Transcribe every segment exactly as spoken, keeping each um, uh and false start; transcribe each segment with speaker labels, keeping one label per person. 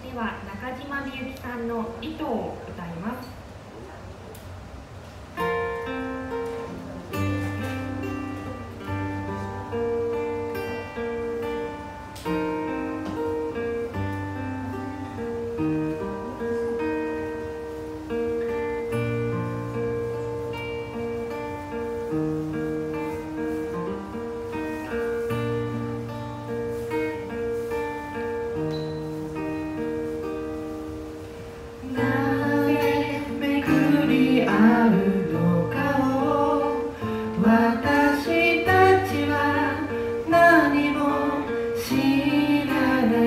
Speaker 1: には中島みゆきさんの「糸」を歌います。
Speaker 2: 私たちは何も知らない。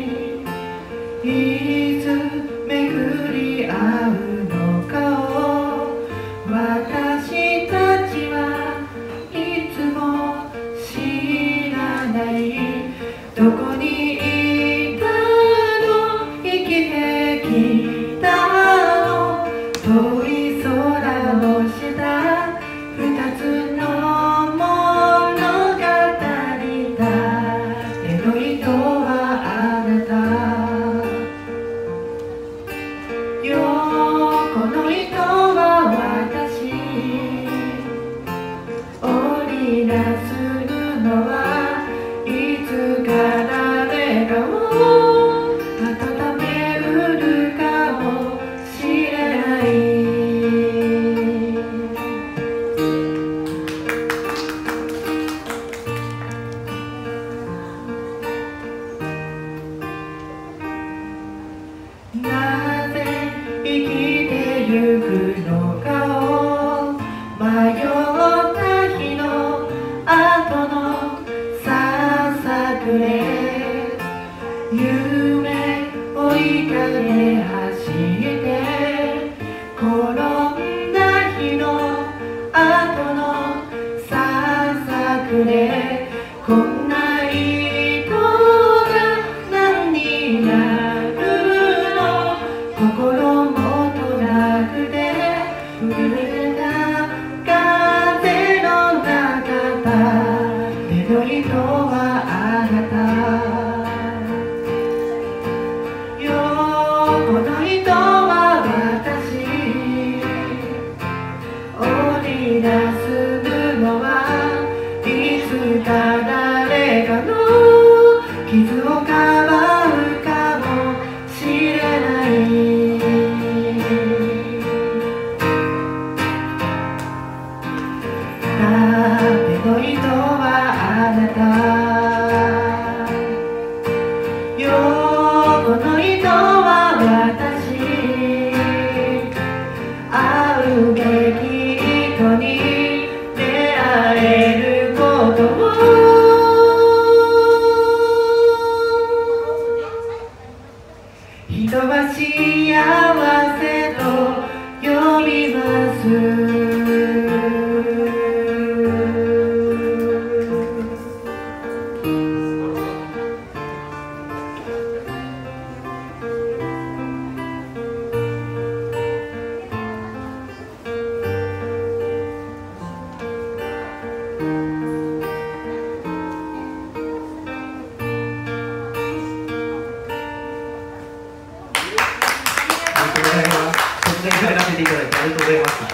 Speaker 2: いつ巡り合うのかを私たちはいつも知らない。どこにいたの、生きてきたの、遠い空の下二つの物語だ。手の糸はあなたよ、この糸は私。織りなすのはいつか誰かを温めうるかもしれない。なぜ生きてゆくのかを迷った日の後のささくれ、夢追いかけ走って転んだ日の後のささくれ、こんな糸が何になるの、心もとなくて震えた風の中だ。手の糸はあなたよ、この糸は私。織りなす布はいつか誰かの傷をかばうかもしれない。手の糸はあなたよ、この糸は私。会うべき人に出会えることを人は幸せと呼びます。
Speaker 3: 突然帰らせていただいてありがとうございます。